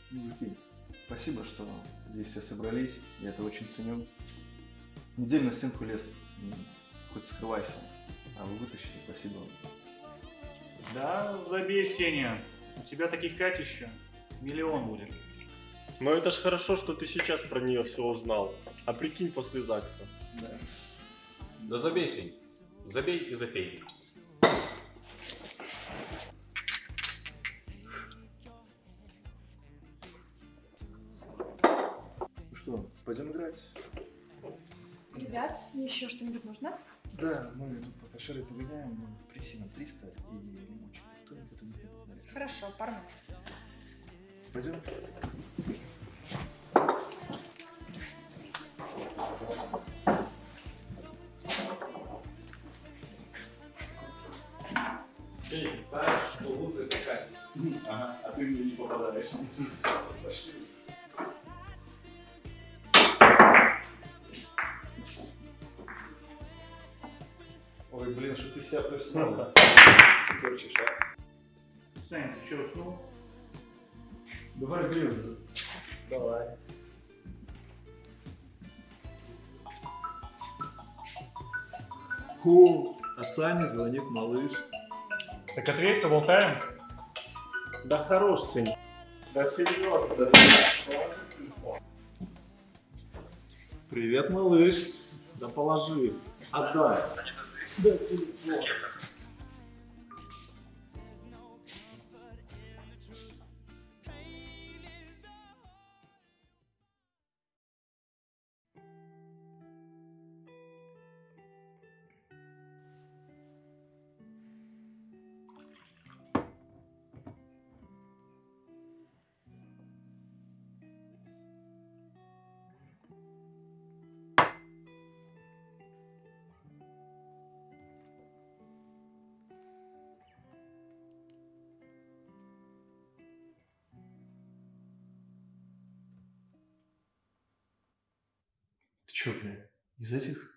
Мужики, спасибо, что здесь все собрались, я это очень ценю. Неделю на стенку лез, хоть скрывайся, а вы вытащили, спасибо вам. Да, забей, Сеня, у тебя таких Кать еще миллион будет. Но это ж хорошо, что ты сейчас про нее все узнал. А прикинь после ЗАГСа. Да. Да забей, Сень. Забей и запей. Ну что, пойдем играть? Ребят, еще что-нибудь нужно? Да, мы тут пока шары погоняем, присим 300 и лимончик. Кто-нибудь это. Хорошо, пару минут. Пойдем? Ты ставишь, что лузы это Катя. Ага, а ты мне не попадаешь. Пошли. Ой, блин, что ты себя профессионал? Корчишь, а? Сань, ты что, уснул? Давай блин. Давай. А Сане звонит малыш. Так ответь, поболтаем. Да хорош, Сень. Да серьезно, да. Привет, малыш. Да положи. Отдай. Да телефон. Ты чё, блин, из этих?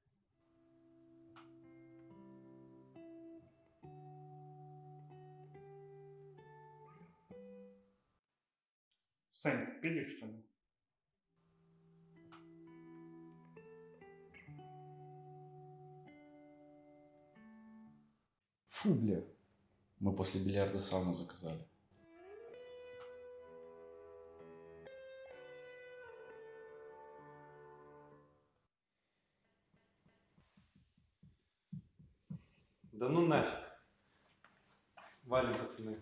Сань, ты пилишь, что ли? Фу, бля. Мы после бильярда сауну заказали. Да ну нафиг. Валим, пацаны.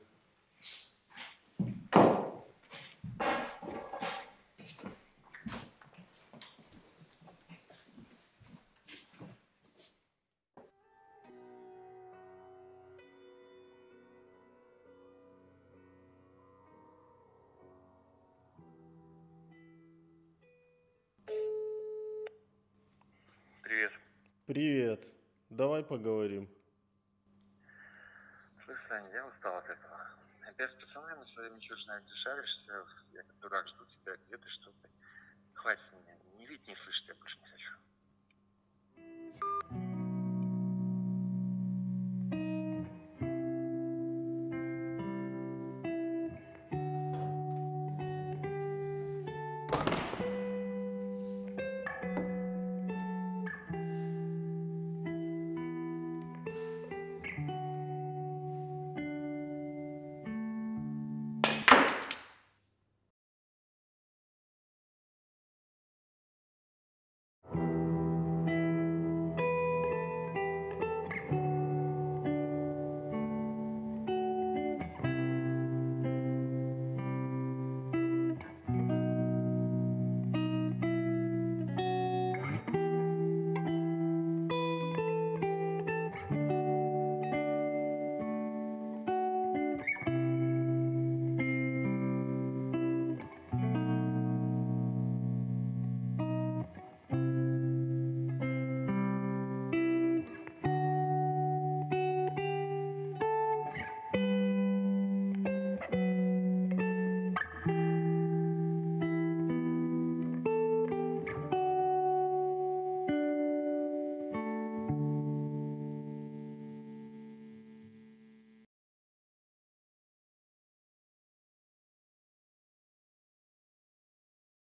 Привет. Привет. Давай поговорим. Слышь, Саня, я устал от этого. Опять с пацанами своими чужими дешевишься. Я как дурак жду тебя, где ты, что ты. Хватит меня. Не видеть, не слышать я больше не хочу.